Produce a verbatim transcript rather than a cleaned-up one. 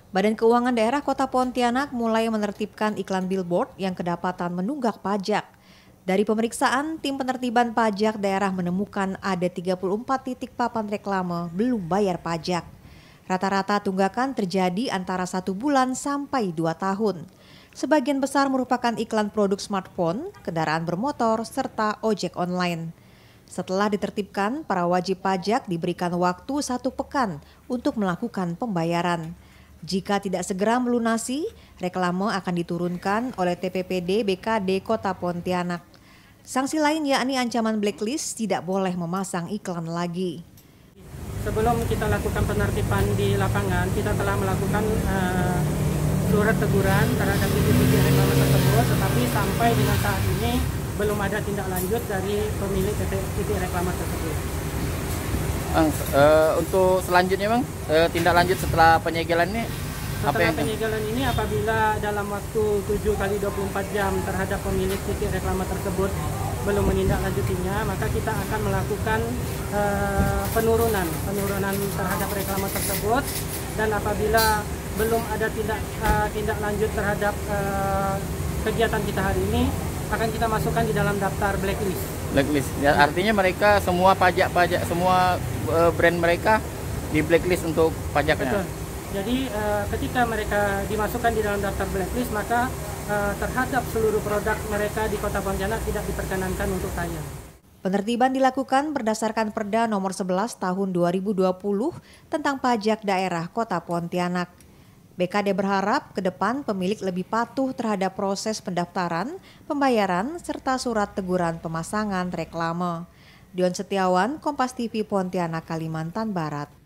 Badan Keuangan Daerah Kota Pontianak mulai menertibkan iklan billboard yang kedapatan menunggak pajak. Dari pemeriksaan, tim penertiban pajak daerah menemukan ada tiga puluh empat titik papan reklame belum bayar pajak. Rata-rata tunggakan terjadi antara satu bulan sampai dua tahun. Sebagian besar merupakan iklan produk smartphone, kendaraan bermotor, serta ojek online. Setelah ditertibkan, para wajib pajak diberikan waktu satu pekan untuk melakukan pembayaran. Jika tidak segera melunasi, reklame akan diturunkan oleh T P P D B K D Kota Pontianak. Sanksi lain yakni ancaman blacklist, tidak boleh memasang iklan lagi. Sebelum kita lakukan penertiban di lapangan, kita telah melakukan uh, surat teguran terhadap titik-titik reklame tersebut, tetapi sampai dengan saat ini belum ada tindak lanjut dari pemilik titik reklame tersebut. Bang, uh, untuk selanjutnya bang, uh, tindak lanjut setelah penyegelan ini setelah apa yang penyegelan ini apabila dalam waktu tujuh kali dua puluh empat jam terhadap pemilik titik reklame tersebut belum menindaklanjutinya, maka kita akan melakukan uh, penurunan penurunan terhadap reklame tersebut, dan apabila belum ada tindak uh, tindak lanjut terhadap uh, kegiatan kita hari ini, akan kita masukkan di dalam daftar blacklist. Blacklist. Ya, artinya mereka semua pajak-pajak semua uh, brand mereka di blacklist untuk pajaknya. Betul. Jadi uh, ketika mereka dimasukkan di dalam daftar blacklist, maka uh, terhadap seluruh produk mereka di Kota Pontianak tidak diperkenankan untuk tayang. Penertiban dilakukan berdasarkan Perda Nomor sebelas Tahun dua ribu dua puluh tentang pajak daerah Kota Pontianak. B K D berharap ke depan pemilik lebih patuh terhadap proses pendaftaran, pembayaran, serta surat teguran pemasangan reklame. Dion Setiawan, Kompas T V Pontianak, Kalimantan Barat.